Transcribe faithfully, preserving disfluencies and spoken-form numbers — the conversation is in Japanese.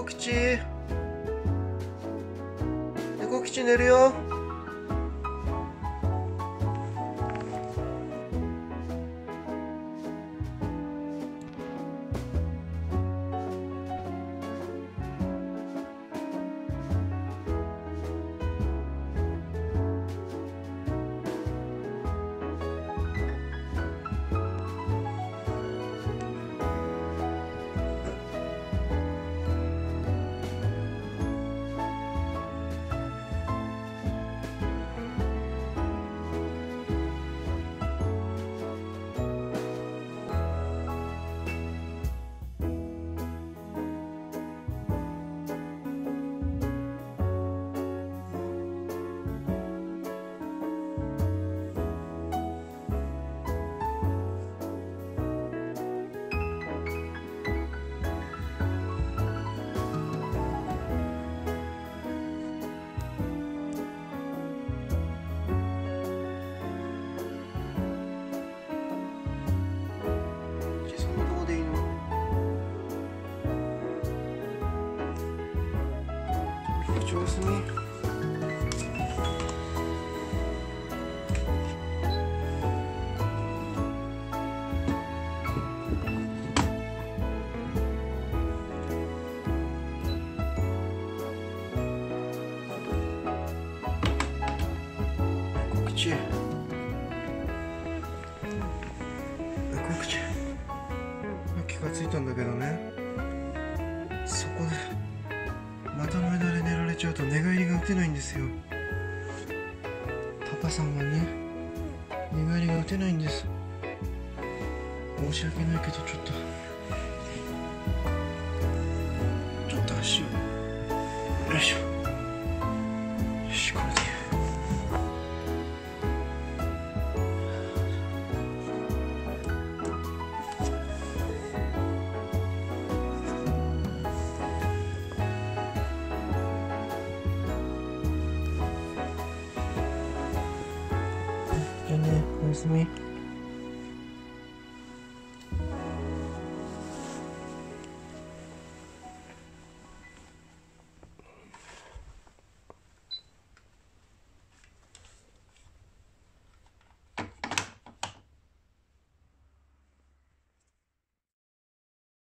猫吉、猫吉寝るよ。おやすみ。猫吉、猫吉、気がついたんだけどね、そこで股の間で寝られちゃうと寝返りが打てないんですよ。パパさんはね、寝返りが打てないんです。申し訳ないけど、ちょっとちょっと足をよいしょ、よし、これでじゃあね、おやすみ。